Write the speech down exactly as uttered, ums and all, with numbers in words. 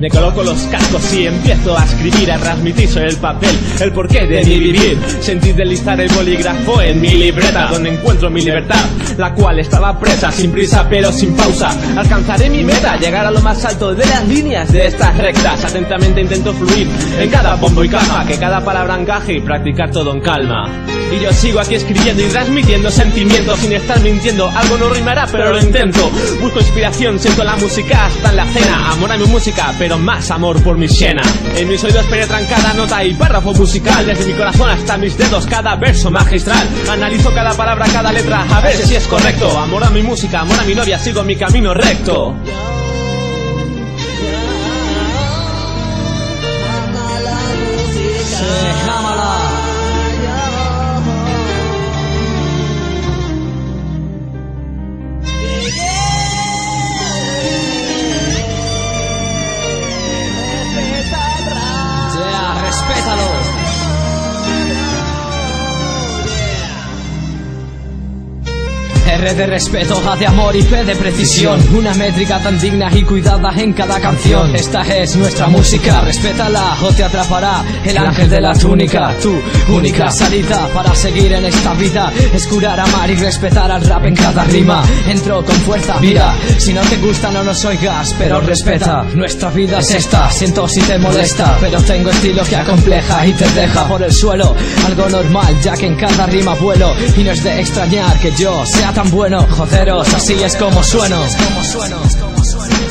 Me coloco los cascos y empiezo a escribir, a transmitir sobre el papel el porqué de mi vivir. Sentí deslizar el bolígrafo en mi libreta, donde encuentro mi libertad, la cual estaba presa, sin prisa pero sin pausa. Alcanzaré mi meta, llegar a lo más alto de las líneas de estas rectas. Atentamente intento fluir en cada bombo y caja, que cada palabra encaje y practicar todo en calma. Y yo sigo aquí escribiendo y transmitiendo sentimientos sin estar mintiendo. Algo no rimará pero lo intento. Busco inspiración, siento la música hasta en la cena. Amor a mi música, pero más amor por mi Siena. En mis oídos penetran cada nota y párrafo musical, desde mi corazón hasta mis dedos, cada verso magistral. Analizo cada palabra, cada letra, a ver si es correcto. Amor a mi música, amor a mi novia, sigo mi camino recto. Respétalo. R de respeto, A de amor y P de precisión. Una métrica tan digna y cuidada en cada canción. Esta es nuestra música, respétala o te atrapará el ángel de la túnica. Tu única salida para seguir en esta vida es curar, amar y respetar al rap en cada rima. Entro con fuerza, mira, si no te gusta no nos oigas, pero respeta. Nuestra vida es esta, siento si te molesta, pero tengo estilo que acompleja y te deja por el suelo. Algo normal, ya que en cada rima vuelo, y no es de extrañar que yo sea tan bueno. Joderos, así es como sueno.